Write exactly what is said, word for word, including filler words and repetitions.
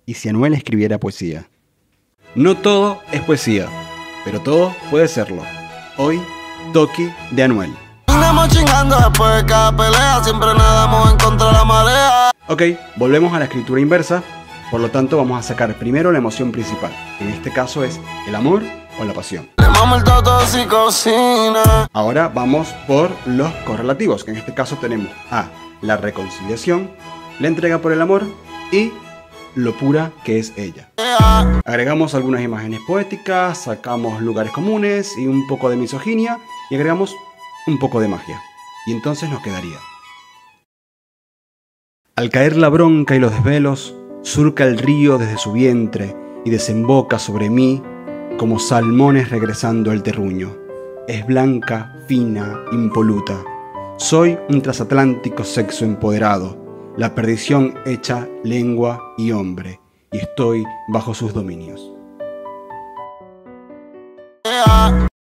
¿y si Anuel escribiera poesía? No todo es poesía, pero todo puede serlo. Hoy, Toki de Anuel. Andamos chingando después de cada pelea, siempre nadamos en contra de la marea. Ok, volvemos a la escritura inversa, por lo tanto vamos a sacar primero la emoción principal, que en este caso es el amor o la pasión. Le mamo el toto si cocina. Ahora vamos por los correlativos, que en este caso tenemos a la reconciliación, la entrega por el amor y lo pura que es ella. Agregamos algunas imágenes poéticas, sacamos lugares comunes y un poco de misoginia y agregamos un poco de magia. Y entonces nos quedaría: al caer la bronca y los desvelos, surca el río desde su vientre y desemboca sobre mí como salmones regresando al terruño. Es blanca, fina, impoluta. Soy un transatlántico sexo empoderado, la perdición hecha lengua y hombre, y estoy bajo sus dominios.